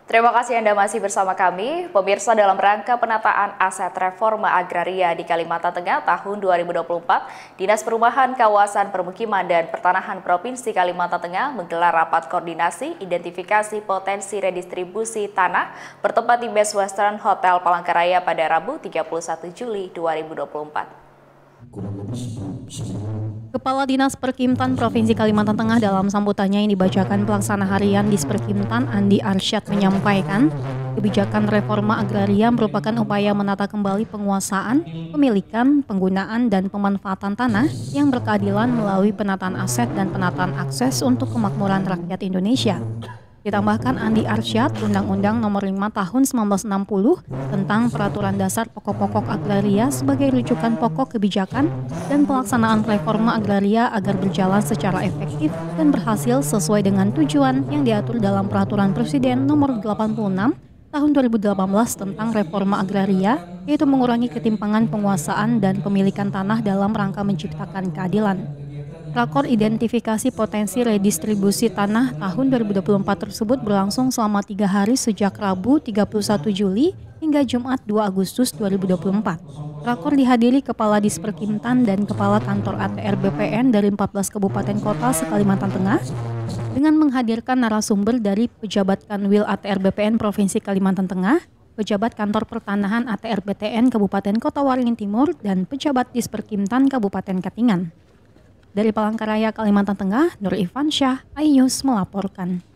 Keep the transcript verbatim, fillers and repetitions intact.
Terima kasih Anda masih bersama kami. Pemirsa, dalam rangka penataan aset reforma agraria di Kalimantan Tengah tahun dua ribu dua puluh empat, Dinas Perumahan Kawasan Permukiman dan Pertanahan Provinsi Kalimantan Tengah menggelar rapat koordinasi identifikasi potensi redistribusi tanah bertempat di Best Western Hotel Palangkaraya pada Rabu tiga puluh satu Juli dua ribu dua puluh empat. Kepala Dinas Perkimtan Provinsi Kalimantan Tengah dalam sambutannya yang dibacakan pelaksana harian Disperkimtan Andi Arsyad menyampaikan, kebijakan reforma agraria merupakan upaya menata kembali penguasaan, pemilikan, penggunaan, dan pemanfaatan tanah yang berkeadilan melalui penataan aset dan penataan akses untuk kemakmuran rakyat Indonesia. Ditambahkan Andi Arsyad, Undang-Undang Nomor lima Tahun seribu sembilan ratus enam puluh tentang Peraturan Dasar Pokok-Pokok Agraria sebagai rujukan pokok kebijakan dan pelaksanaan reforma agraria agar berjalan secara efektif dan berhasil sesuai dengan tujuan yang diatur dalam Peraturan Presiden Nomor delapan puluh enam Tahun dua ribu delapan belas tentang reforma agraria, yaitu mengurangi ketimpangan penguasaan dan pemilikan tanah dalam rangka menciptakan keadilan. Rakor identifikasi potensi redistribusi tanah tahun dua ribu dua puluh empat tersebut berlangsung selama tiga hari sejak Rabu tiga puluh satu Juli hingga Jumat dua Agustus dua ribu dua puluh empat. Rakor dihadiri Kepala Disperkimtan dan Kepala Kantor A T R B P N dari empat belas kabupaten kota se-Kalimantan Tengah dengan menghadirkan narasumber dari Pejabat Kanwil A T R B P N Provinsi Kalimantan Tengah, Pejabat Kantor Pertanahan A T R B T N Kabupaten Kota Waringin Timur, dan Pejabat Disperkimtan Kabupaten Katingan. Dari Palangkaraya, Kalimantan Tengah, Nur Ivan Syah, iNews melaporkan.